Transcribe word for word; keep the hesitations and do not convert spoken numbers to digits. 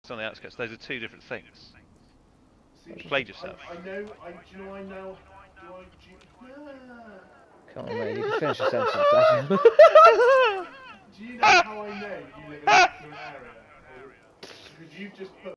on the outskirts. Those are two different things. See, Played yourself. I, I know. I do you know. I know. Do I? Do you, Come on, mate, you can finish your sentence. Daniel. do you know how I know you live in a catchment area? Because you've just put.